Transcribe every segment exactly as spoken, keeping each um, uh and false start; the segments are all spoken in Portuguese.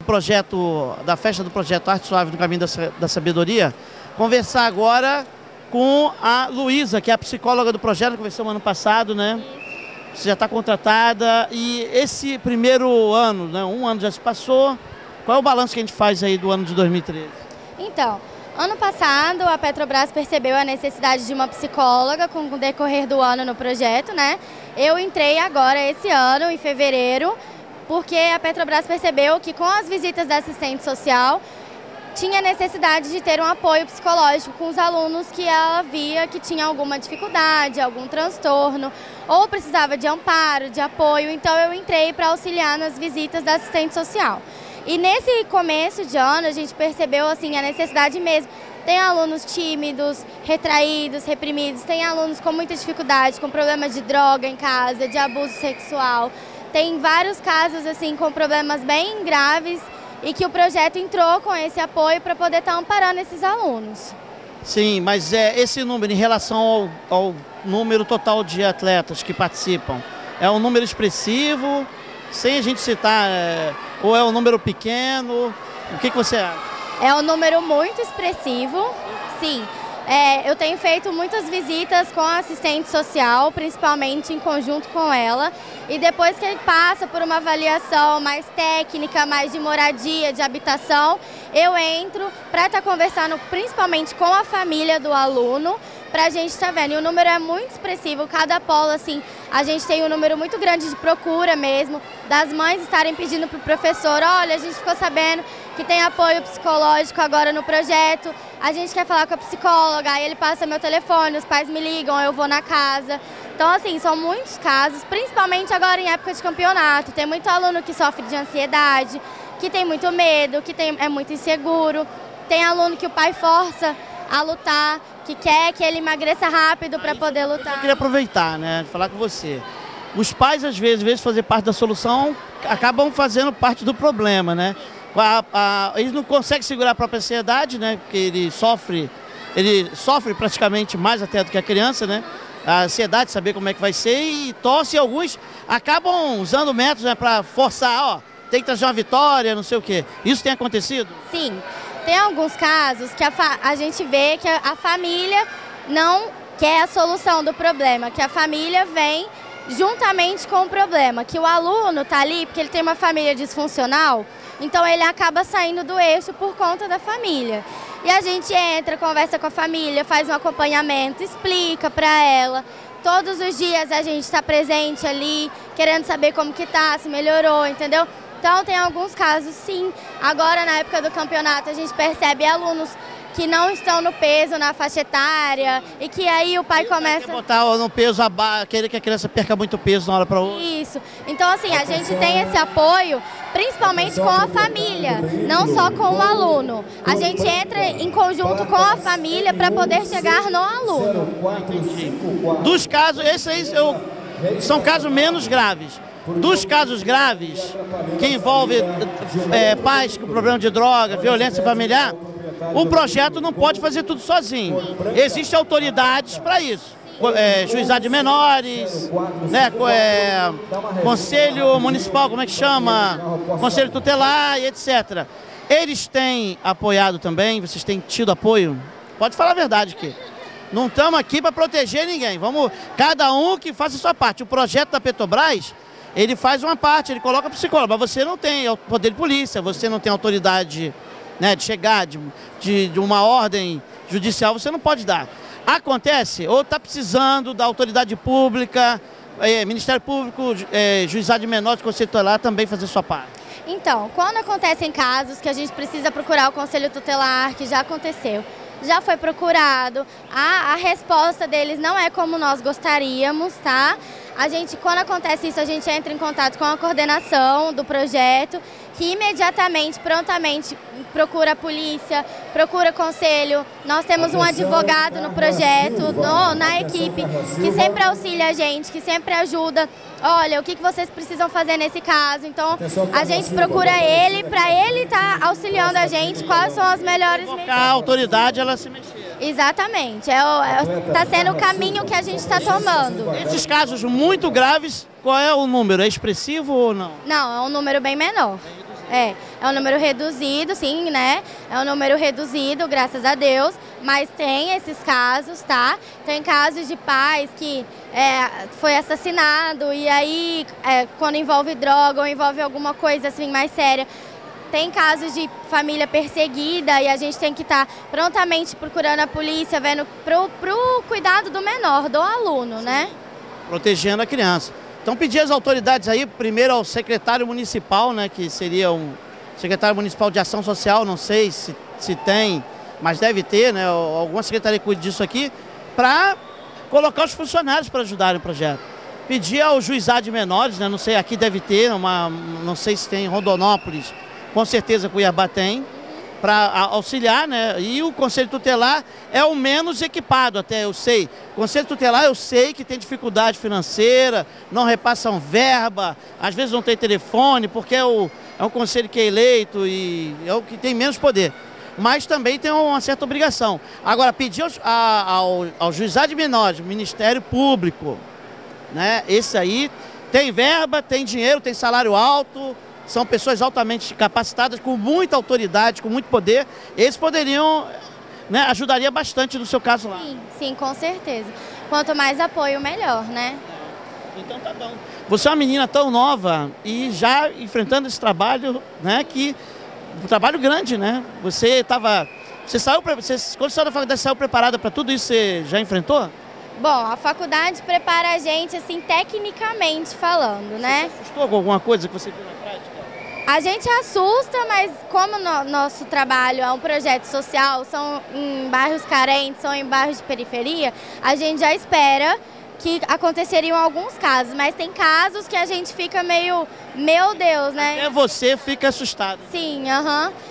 Projeto da festa do projeto Arte Suave do Caminho da Sabedoria, conversar agora com a Luísa, que é a psicóloga do projeto, conversamos ano passado, né? Você já está contratada e esse primeiro ano, né? Um ano já se passou. Qual é o balanço que a gente faz aí do ano de dois mil e treze? Então, ano passado a Petrobras percebeu a necessidade de uma psicóloga com o decorrer do ano no projeto, né? Eu entrei agora esse ano, em fevereiro, porque a Petrobras percebeu que com as visitas da assistente social tinha necessidade de ter um apoio psicológico com os alunos que ela via que tinha alguma dificuldade, algum transtorno, ou precisava de amparo, de apoio. Então eu entrei para auxiliar nas visitas da assistente social. E nesse começo de ano a gente percebeu assim, a necessidade mesmo. Tem alunos tímidos, retraídos, reprimidos, tem alunos com muita dificuldade, com problemas de droga em casa, de abuso sexual. Tem vários casos assim com problemas bem graves e que o projeto entrou com esse apoio para poder estar amparando esses alunos. Sim, mas é, esse número em relação ao, ao número total de atletas que participam, é um número expressivo, sem a gente citar, é, ou é um número pequeno? O que, que você acha? É um número muito expressivo, sim. É, eu tenho feito muitas visitas com a assistente social, principalmente em conjunto com ela. E depois que ele passa por uma avaliação mais técnica, mais de moradia, de habitação, eu entro para estar conversando principalmente com a família do aluno, para a gente estar vendo. E o número é muito expressivo, cada polo, assim, a gente tem um número muito grande de procura mesmo, das mães estarem pedindo para o professor, olha, a gente ficou sabendo que tem apoio psicológico agora no projeto, a gente quer falar com a psicóloga, aí ele passa meu telefone, os pais me ligam, eu vou na casa. Então, assim, são muitos casos, principalmente agora em época de campeonato. Tem muito aluno que sofre de ansiedade, que tem muito medo, que tem, é muito inseguro. Tem aluno que o pai força a lutar, que quer que ele emagreça rápido para poder lutar. Eu queria aproveitar, né, de falar com você. Os pais, às vezes, às vezes fazer parte da solução, acabam fazendo parte do problema, né? A, a, eles não conseguem segurar a própria ansiedade, né? Porque ele sofre, ele sofre praticamente mais até do que a criança, né? A ansiedade de saber como é que vai ser e torce, e alguns acabam usando métodos, né, para forçar, ó, tem que trazer uma vitória, não sei o quê. Isso tem acontecido? Sim. Tem alguns casos que a, fa a gente vê que a, a família não quer a solução do problema, que a família vem juntamente com o problema, que o aluno está ali porque ele tem uma família disfuncional, então ele acaba saindo do eixo por conta da família. E a gente entra, conversa com a família, faz um acompanhamento, explica para ela. Todos os dias a gente está presente ali, querendo saber como que tá, se melhorou, entendeu? Então tem alguns casos sim. Agora na época do campeonato a gente percebe alunos que não estão no peso, na faixa etária, e que aí o pai começa... Quer botar no peso, querer que a criança perca muito peso na hora para outra. Isso. Então assim, a gente tem esse apoio, principalmente com a família, não só com o aluno. A gente entra em conjunto com a família para poder chegar no aluno. Entendi. Dos casos, esses aí eu, são casos menos graves. Dos casos graves, que envolvem é, pais com problema de droga, violência familiar, o projeto não pode fazer tudo sozinho. Existem autoridades para isso. É, juizado de menores, né, é, conselho municipal, como é que chama? Conselho tutelar e etcétera. Eles têm apoiado também, vocês têm tido apoio? Pode falar a verdade aqui. Não estamos aqui para proteger ninguém. Vamos, cada um que faça a sua parte. O projeto da Petrobras, ele faz uma parte, ele coloca psicólogo, mas você não tem poder de polícia, você não tem autoridade, né, de chegar, de, de, de uma ordem judicial, você não pode dar. Acontece, ou está precisando da autoridade pública, é, Ministério Público, é, juizado de menores, conselho tutelar também fazer sua parte. Então, quando acontecem casos que a gente precisa procurar o conselho tutelar, que já aconteceu, já foi procurado, a, a resposta deles não é como nós gostaríamos, tá? A gente, quando acontece isso, a gente entra em contato com a coordenação do projeto, que imediatamente, prontamente, procura a polícia, procura conselho. Nós temos um advogado no projeto, no, na equipe, que sempre auxilia a gente, que sempre ajuda. Olha, o que que vocês precisam fazer nesse caso? Então, a gente procura ele, para ele estar tá auxiliando a gente, quais são as melhores medidas. A autoridade, ela se mexer. Exatamente, está é, é, sendo o caminho que a gente está tomando. Esses casos muito graves, qual é o número? É expressivo ou não? Não, é um número bem menor. É, é um número reduzido, sim, né? É um número reduzido, graças a Deus, mas tem esses casos, tá? Tem casos de pais que é, foi assassinado e aí, é, quando envolve droga ou envolve alguma coisa assim mais séria, tem casos de família perseguida e a gente tem que estar tá prontamente procurando a polícia, vendo pro, pro cuidado do menor, do aluno, sim, né? Protegendo a criança. Então pedir às autoridades aí, primeiro ao secretário municipal, né, que seria um secretário municipal de ação social, não sei se, se tem, mas deve ter, né, alguma secretaria que cuide disso aqui, para colocar os funcionários para ajudarem o projeto. Pedir ao juizado de menores, né, não sei, aqui deve ter, uma, não sei se tem em Rondonópolis, com certeza Cuiabá tem, para auxiliar, né? E o Conselho Tutelar é o menos equipado, até eu sei. O Conselho Tutelar eu sei que tem dificuldade financeira, não repassam verba, às vezes não tem telefone, porque é, o, é um conselho que é eleito e é o que tem menos poder. Mas também tem uma certa obrigação. Agora, pedir ao, ao, ao juizado de menores, Ministério Público, né? Esse aí tem verba, tem dinheiro, tem salário alto, são pessoas altamente capacitadas, com muita autoridade, com muito poder. Eles poderiam, né, ajudaria bastante no seu caso lá. Sim, sim, com certeza. Quanto mais apoio, melhor, né? Então tá bom. Você é uma menina tão nova e já enfrentando esse trabalho, né, que um trabalho grande, né? Você estava, você saiu, você, quando você saiu da faculdade, saiu preparada para tudo isso, você já enfrentou? Bom, a faculdade prepara a gente, assim, tecnicamente falando, né? Você assustou com alguma coisa que você viu na prática? A gente assusta, mas como no, nosso trabalho é um projeto social, são em bairros carentes, são em bairros de periferia, a gente já espera que aconteceriam alguns casos, mas tem casos que a gente fica meio, meu Deus, né? Até você fica assustado. Sim, aham, uhum,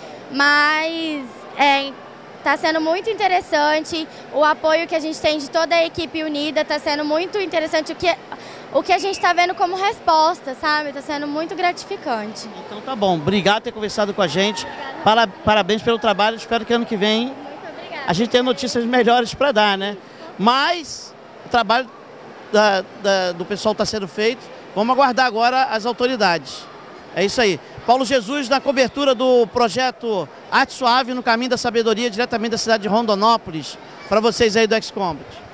mas é, tá sendo muito interessante, o apoio que a gente tem de toda a equipe unida tá sendo muito interessante, o que... O que a gente está vendo como resposta, sabe? Está sendo muito gratificante. Então tá bom. Obrigado por ter conversado com a gente. Para, parabéns pelo trabalho. Espero que ano que vem a gente tenha notícias melhores para dar, né? Mas o trabalho da, da, do pessoal está sendo feito. Vamos aguardar agora as autoridades. É isso aí. Paulo Jesus na cobertura do projeto Arte Suave no Caminho da Sabedoria, diretamente da cidade de Rondonópolis. Para vocês aí do X-Combat.